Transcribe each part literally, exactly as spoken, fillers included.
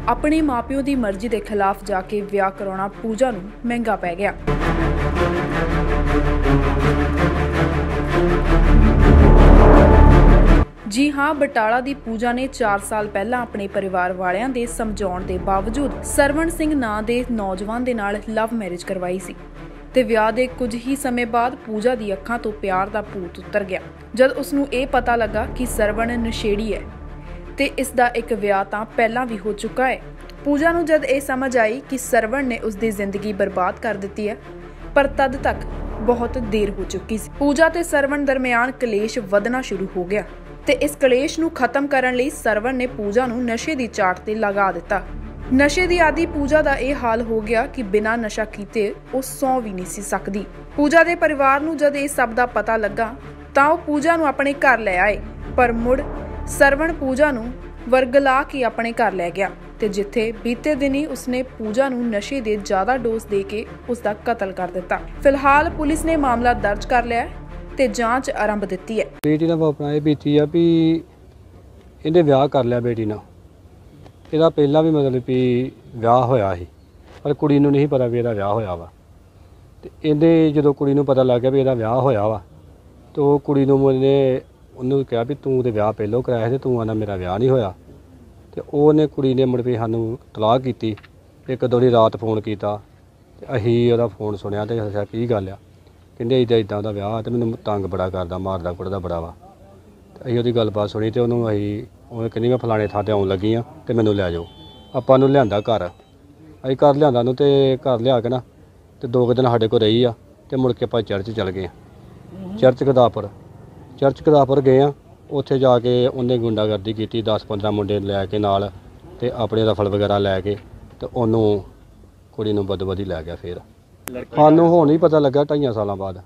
ਆਪਣੇ ਮਾਪਿਆਂ ਦੀ ਮਰਜ਼ੀ ਦੇ ਖਿਲਾਫ ਜਾ ਕੇ ਵਿਆਹ ਕਰਾਉਣਾ ਪੂਜਾ ਨੂੰ ਮਹਿੰਗਾ ਪੈ ਗਿਆ। जी हाँ, बटाला दी पूजा ने चार साल पहला अपने परिवार वालियां दे समझाउण दे बावजूद सरवण सिंह नां दे नौजवान दे नाल लव मैरिज करवाई सी ते विआह दे कुछ ही समय बाद पूजा दी अखां तो प्यार दा भूत उतर गया जद उसनूं इह पता लगा कि सरवण नशेड़ी है ते इस दा एक विआह तां पहलां भी हो चुका है। पूजा नूं जद इह समझ आई कि सरवण ने उसदी जिंदगी बर्बाद कर दित्ती है, पर तद तक बहुत देर हो चुकी सी। पूजा ते सरवण दरमियान कलेश वधना शुरू हो गया ते इस कलेश नूं खत्म करन लई सरवण ने पूजा नूं नशे दी चाट ते लगा दिता। नशे दी आदि पूजा दा इह हाल हो गया कि बिना नशा कीते वो सौ भी नहीं सी सकदी। पूजा दे परिवार नूं जद इह सब दा पता लगा तां वो पूजा नूं अपने घर ले आए, पर मुड़ सरवण पूजा नूं वरगला के अपने घर ले गया ते जिथे बीते दिन ही उसने पूजा नूं नशे दे ज्यादा डोज दे के उसका कतल कर दिता। फिलहाल पुलिस ने मामला दर्ज कर लिया ਤੇ ਜਾਂਚ ਆਰੰਭ ਦਿੱਤੀ ਹੈ। ਬੇਟੀ ਨਾਲ ਆਪਣਾ ਇਹ ਬੀਤੀ ਆ ਵੀ ਇਹਨੇ ਵਿਆਹ ਕਰ ਲਿਆ ਬੇਟੀ ਨਾਲ। ਇਹਦਾ ਪਹਿਲਾਂ ਵੀ ਮਤਲਬ ਵੀ ਵਿਆਹ ਹੋਇਆ ਸੀ, ਪਰ ਕੁੜੀ ਨੂੰ ਨਹੀਂ ਪਤਾ ਵੀ ਇਹਦਾ ਵਿਆਹ ਹੋਇਆ ਵਾ। ਤੇ ਇਹਦੇ ਜਦੋਂ ਕੁੜੀ ਨੂੰ ਪਤਾ ਲੱਗ ਗਿਆ ਵੀ ਇਹਦਾ ਵਿਆਹ ਹੋਇਆ ਵਾ ਤੇ ਉਹ ਕੁੜੀ ਨੂੰ ਉਹਨੇ ਉਹਨੂੰ ਕਿਹਾ ਵੀ ਤੂੰ ਤੇ ਵਿਆਹ ਪਹਿਲੋਂ ਕਰਾਇਆ ਸੀ, ਤੂੰ ਆਣਾ ਮੇਰਾ ਵਿਆਹ ਨਹੀਂ ਹੋਇਆ। ਤੇ ਉਹਨੇ ਕੁੜੀ ਨੇ ਮੁੜ ਕੇ ਸਾਨੂੰ ਤਲਾਕ ਕੀਤੀ। ਇੱਕ ਦੋੜੀ ਰਾਤ ਫੋਨ ਕੀਤਾ ਤੇ ਅਸੀਂ ਉਹਦਾ ਫੋਨ ਸੁਣਿਆ ਤੇ ਦੱਸਿਆ ਕੀ ਗੱਲ ਆ। ਕਹਿੰਦੇ ਇੱਦਾਂ ਇੱਦਾਂ ਦਾ ਵਿਆਹ ਤੇ ਮੈਨੂੰ ਤੰਗ ਬੜਾ ਕਰਦਾ, ਮਾਰਦਾ ਕੁੱਟਦਾ ਬੜਾ ਵਾ। ਤੇ ਅਸੀਂ ਉਹਦੀ ਗੱਲਬਾਤ ਸੁਣੀ ਤੇ ਉਹਨੂੰ ਅਸੀਂ ਉਹ ਕਹਿੰਦੀ ਮੈਂ ਫਲਾਣੇ ਥਾਂ 'ਤੇ ਆਉਣ ਲੱਗੀ ਹਾਂ ਤੇ ਮੈਨੂੰ ਲੈ ਜਾਓ। ਆਪਾਂ ਨੂੰ ਲਿਆਂਦਾ ਘਰ, ਅਸੀਂ ਘਰ ਲਿਆਂਦਾ ਨੂੰ ਤੇ ਘਰ ਲਿਆ ਕੇ ਨਾ ਤੇ ਦੋ ਕੁ ਦਿਨ ਸਾਡੇ ਕੋਲ ਰਹੀ ਆ ਤੇ ਮੁੜ ਕੇ ਆਪਾਂ ਚਰਚ ਚਲ ਗਏ। ਚਰਚ ਗਦਾਪੁਰ ਚਰਚ ਗਦਾਪੁਰ ਗਏ ਆ। ਉੱਥੇ ਜਾ ਕੇ ਉਹਨੇ ਗੁੰਡਾਗਰਦੀ ਕੀਤੀ, ਦਸ ਪੰਦਰਾਂ ਮੁੰਡੇ ਲੈ ਕੇ ਨਾਲ ਤੇ ਆਪਣੇ ਰਫਲ ਵਗੈਰਾ ਲੈ ਕੇ ਤੇ ਉਹਨੂੰ ਕੁੜੀ ਨੂੰ ਬਦਬਦੀ ਲੈ ਗਿਆ। ਫਿਰ ਸਾਨੂੰ ਹੁਣ ਹੀ ਪਤਾ ਲੱਗਾ ਢਾਈਆਂ ਸਾਲਾਂ ਬਾਅਦ।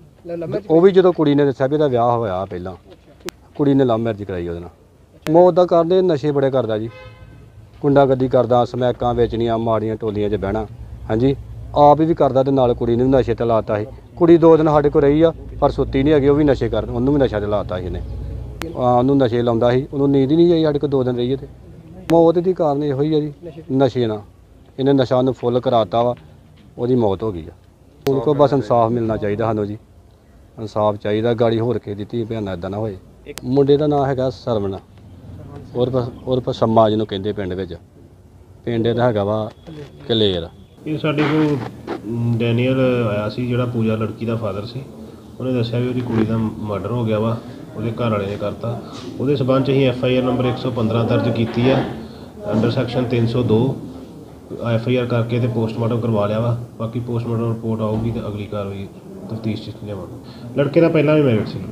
ਉਹ ਵੀ ਜਦੋਂ ਕੁੜੀ ਨੇ ਦੱਸਿਆ ਵੀ ਇਹਦਾ ਵਿਆਹ ਹੋਇਆ ਪਹਿਲਾਂ, ਕੁੜੀ ਨੇ ਲਵ ਮੈਰਿਜ ਕਰਾਈ ਉਹਦੇ ਨਾਲ। ਮੌਤ ਦਾ ਕਰਦੇ ਨਸ਼ੇ ਬੜੇ ਕਰਦਾ ਜੀ, ਗੁੰਡਾਗਰਦੀ ਕਰਦਾ, ਸਮੈਕਾਂ ਵੇਚਣੀਆਂ, ਮਾੜੀਆਂ ਟੋਲੀਆਂ 'ਚ ਬਹਿਣਾ। ਹਾਂਜੀ, ਆਪ ਵੀ ਕਰਦਾ ਤੇ ਨਾਲ ਕੁੜੀ ਨੂੰ ਵੀ ਨਸ਼ੇ ਤੇ ਲਾਤਾ ਸੀ। ਕੁੜੀ ਦੋ ਦਿਨ ਸਾਡੇ ਕੋਲ ਰਹੀ ਆ ਪਰ ਸੁੱਤੀ ਨਹੀਂ ਹੈਗੀ, ਉਹ ਵੀ ਨਸ਼ੇ ਕਰ ਉਹਨੂੰ ਵੀ ਨਸ਼ਾ ਤੇ ਲਾਤਾ ਸੀ ਇਹਨੇ। ਉਹਨੂੰ ਨਸ਼ੇ ਲਾਉਂਦਾ ਸੀ, ਉਹਨੂੰ ਨੀਂਦ ਹੀ ਨਹੀਂ ਆਈ। ਸਾਡੇ ਕੋਲ ਦੋ ਦਿਨ ਰਹੀ ਹੈ ਤੇ ਮੌਤ ਦੀ ਕਾਰਨ ਇਹੋ ਹੀ ਆ ਜੀ, ਨਸ਼ੇ ਨਾਲ। ਇਹਨੇ ਨਸ਼ਾ ਉਹਨੂੰ ਫੁੱਲ ਕਰਾਤਾ ਵਾ, ਉਹਦੀ ਮੌਤ ਹੋ ਗਈ ਆ। ਹੁਣ ਕੋ ਬਸ ਇਨਸਾਫ ਮਿਲਣਾ ਚਾਹੀਦਾ ਸਾਨੂੰ ਜੀ, ਇਨਸਾਫ ਚਾਹੀਦਾ। ਗਾੜੀ ਹੋਰ ਕੇ ਦਿੱਤੀ ਭੈਣਾਂ ਇੱਦਾਂ ਨਾ ਹੋਏ। ਮੁੰਡੇ ਦਾ ਨਾਂ ਹੈਗਾ ਸਰਵਣ, ਔਰ ਔਰ ਸੰਮਾ ਜਿਹਨੂੰ ਕਹਿੰਦੇ ਪਿੰਡ ਵਿੱਚ। ਪਿੰਡ ਦਾ ਹੈਗਾ ਵਾ ਕਲੇਰ। ਇਹ ਸਾਡੇ ਕੋਲ ਡੈਨੀਅਲ ਆਇਆ ਸੀ ਜਿਹੜਾ ਪੂਜਾ ਲੜਕੀ ਦਾ ਫਾਦਰ ਸੀ। ਉਹਨੇ ਦੱਸਿਆ ਵੀ ਉਹਦੀ ਕੁੜੀ ਦਾ ਮਰਡਰ ਹੋ ਗਿਆ ਵਾ, ਉਹਦੇ ਘਰ ਵਾਲੇ ਨੇ ਕਰਤਾ। ਉਹਦੇ ਸਬੰਧ 'ਚ ਅਸੀਂ ਐਫ ਆਈ ਆਰ ਨੰਬਰ ਇੱਕ ਸੌ ਪੰਦਰਾਂ ਦਰਜ ਕੀਤੀ ਆ ਅੰਡਰ ਸੈਕਸ਼ਨ ਤਿੰਨ ਸੌ ਦੋ। ਐਫ ਆਈ ਆਰ ਕਰਕੇ ਤੇ ਪੋਸਟਮਾਰਟਮ ਕਰਵਾ ਲਿਆ ਵਾ। ਬਾਕੀ ਪੋਸਟਮਾਰਟਮ ਰਿਪੋਰਟ ਆਊਗੀ ਤੇ ਅਗਲੀ ਕਾਰਵਾਈ ਤਫਤੀਸ਼ 'ਚ ਲਿਆਵਾਂਗੇ। ਲੜਕੇ ਦਾ ਪਹਿਲਾਂ ਵੀ ਮੈਰਿਡ ਸੀ।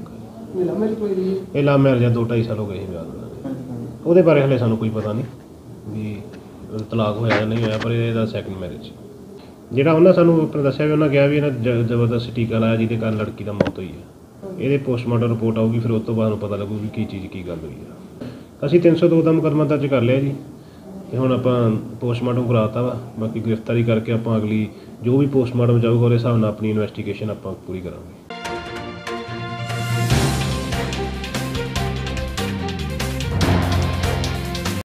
ਇਹ ਲਵ ਮੈਰਿਜ ਆ, ਦੋ ਢਾਈ ਸਾਲ ਹੋ ਗਏ ਸੀ ਵਿਆਹ ਦਾ। ਉਹਦੇ ਬਾਰੇ ਹਲੇ ਸਾਨੂੰ ਕੋਈ ਪਤਾ ਨਹੀਂ ਵੀ ਤਲਾਕ ਹੋਇਆ ਜਾਂ ਨਹੀਂ ਹੋਇਆ, ਪਰ ਇਹਦਾ ਸੈਕਿੰਡ ਮੈਰਿਜ ਜਿਹੜਾ ਉਹਨਾਂ ਸਾਨੂੰ ਆਪਣਾ ਦੱਸਿਆ ਵੀ ਉਹਨਾਂ ਕਿਹਾ ਵੀ ਇਹਨਾਂ ਜ ਜ਼ਬਰਦਸਤ ਟੀਕਾ ਲਾਇਆ ਜਿਹਦੇ ਕਾਰਨ ਲੜਕੀ ਦਾ ਮੌਤ ਹੋਈ ਹੈ। ਇਹਦੇ ਪੋਸਟਮਾਰਟਮ ਰਿਪੋਰਟ ਆਊਗੀ, ਫਿਰ ਉਸ ਤੋਂ ਬਾਅਦ ਨੂੰ ਪਤਾ ਲੱਗੂ ਵੀ ਕੀ ਚੀਜ਼ ਕੀ ਗੱਲ ਹੋਈ ਆ। ਅਸੀਂ ਤਿੰਨ ਸੌ ਦੋ ਦਾ ਮੁਕੱਦਮਾ ਦਰਜ ਕਰ ਲਿਆ ਜੀ ਤੇ ਹੁਣ ਆਪਾਂ ਪੋਸਟਮਾਰਟਮ ਕਰਾਤਾ ਵਾ। ਬਾਕੀ ਗ੍ਰਿਫਤਾਰੀ ਕਰਕੇ ਆਪਾਂ ਅਗਲੀ ਜੋ ਵੀ ਪੋਸਟਮਾਰਟਮ ਜਾਊਗਾ ਉਹਦੇ ਹਿਸਾਬ ਨਾਲ ਆਪਣੀ ਇਨਵੈਸਟੀਗੇਸ਼ਨ ਆਪਾਂ ਪੂਰੀ ਕਰਾਂਗੇ।